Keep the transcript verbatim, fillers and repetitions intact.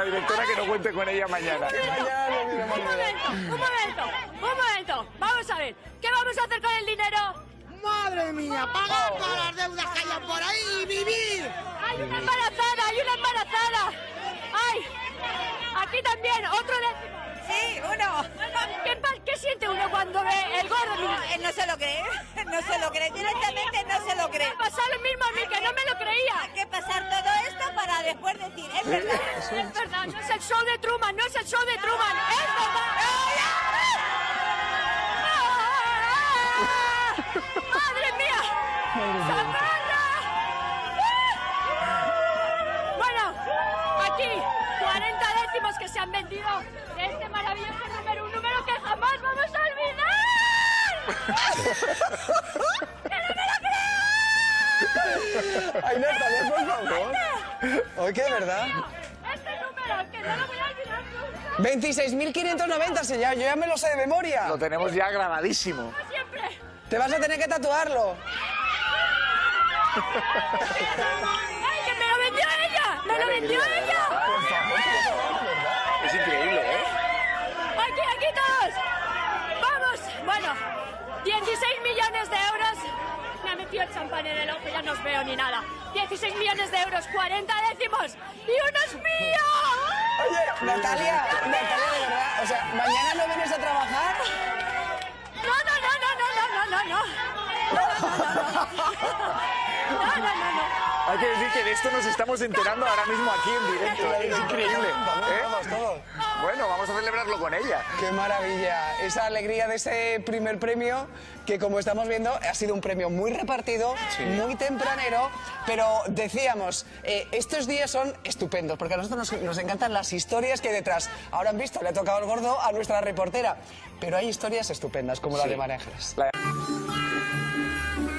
la directora que no cuente con ella mañana. Un momento, un momento, un momento. Vamos a ver, ¿qué vamos a hacer con el dinero? ¡Madre mía! ¡Pagar todas las deudas que hayan por ahí y vivir! ¡Hay una embarazada! ¡Hay una embarazada! ¡Ay! Aquí también, otro décimo. Sí, uno. ¿Qué, ¿Qué siente uno cuando ve el gordo? No, él no se lo cree, no se lo cree, directamente no se lo cree. Me pasó lo mismo a mí, que no me lo creía. Hay que pasar todo esto para después decir, es verdad. Es verdad, no es el show de Truman, no es el show de Truman, es verdad. ¡Madre mía! ¡Socorro! Bueno, aquí, cuarenta décimos que se han vendido de este maravilloso número, un número que jamás vamos a olvidar. ¡Que no me lo creo! Ay, Natalia, por favor. Oye, ¿qué, verdad? Este número, que no lo voy a olvidar nunca. veintiséis mil quinientos noventa, señor. Yo ya me lo sé de memoria. Lo tenemos ya grabadísimo. Siempre. Te vas a tener que tatuarlo. ¡Ay, que me lo vendió ella! ¡Me lo vendió ella! Es increíble, ¿eh? ¡Aquí, aquí todos! ¡Vamos! Bueno, dieciséis millones de euros. Me ha metido el champán en el ojo, ya no os veo ni nada. dieciséis millones de euros, cuarenta décimos. ¡Y uno es mío! Oye, Natalia, Natalia, de verdad. O sea, ¿mañana no vienes a trabajar? No, no, no, no, no, no, no, no. No, no, no, no, no, no, no. Hay que decir que de esto nos estamos enterando ahora mismo aquí en directo. Es increíble. ¿eh? Todos, todos. Bueno, vamos a celebrarlo con ella. ¡Qué maravilla! Esa alegría de ese primer premio, que como estamos viendo, ha sido un premio muy repartido, sí, muy tempranero, pero decíamos, eh, estos días son estupendos, porque a nosotros nos, nos encantan las historias que hay detrás. Ahora han visto, le ha tocado el gordo a nuestra reportera, pero hay historias estupendas, como sí, la de María Ángeles. La...